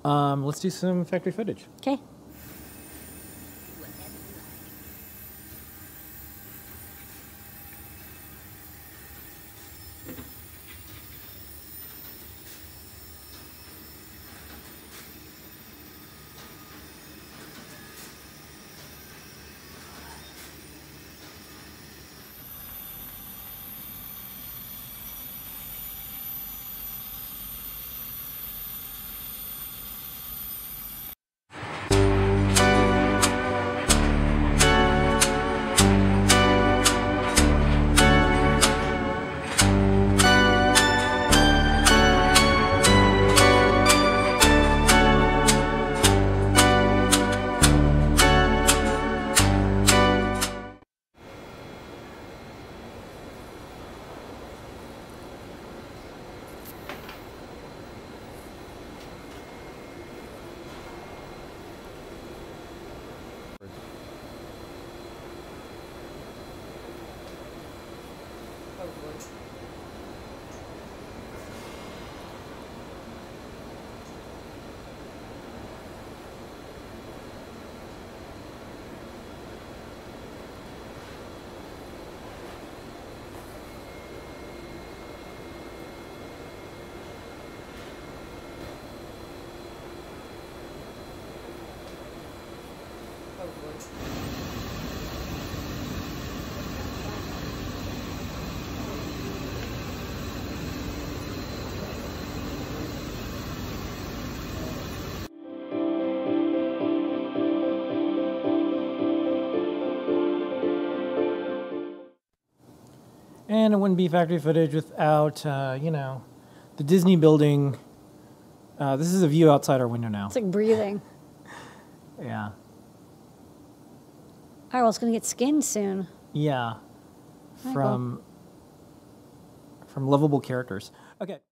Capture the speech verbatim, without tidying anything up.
Um, let's do some factory footage. Okay. And it wouldn't be factory footage without, uh, you know, the Disney building. Uh, this is a view outside our window now. It's like breathing. Yeah. All right, well, it's going to get skinned soon. Yeah. Michael. From, from lovable characters. Okay.